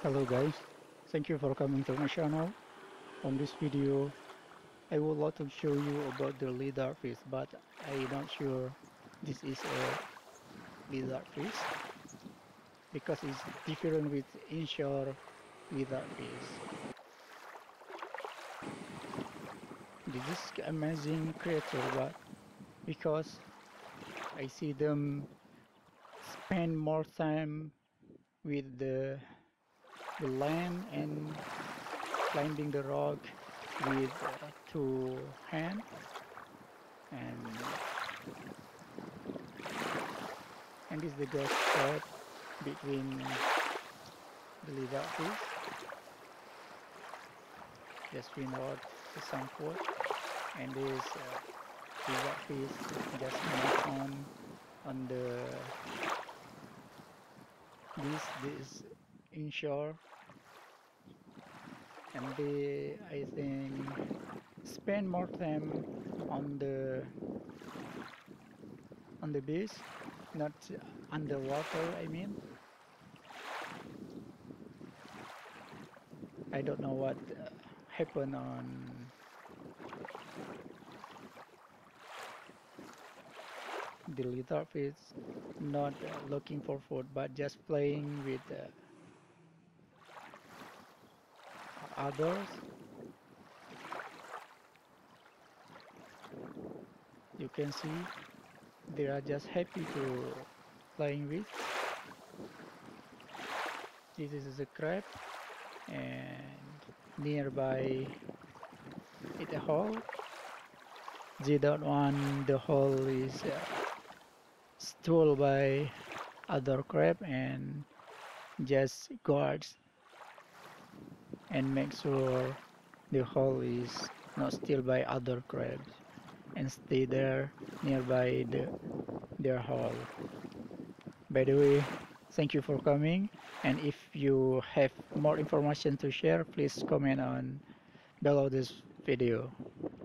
Hello guys, thank you for coming to my channel. On this video, I would like to show you about the lizard fish, but I'm not sure this is a lizard fish because it's different with inshore lizard fish. This is amazing creature, but because I see them spend more time with the land and climbing the rock with two hands and this is the ghost spot between the lizard fish. Just swim out to some port and this lizard fish just move on the this inshore, and they I think spend more time on the beach, not underwater. I mean, I don't know what happened on the lizard fish, not looking for food, but just playing with others. You can see they are just happy to playing with. This is a crab, and nearby it a hole. They don't want the hole is stolen by other crab, and just guards and make sure the hole is not stolen by other crabs and stay there nearby their hole. By the way, thank you for coming, and if you have more information to share, please comment on below this video.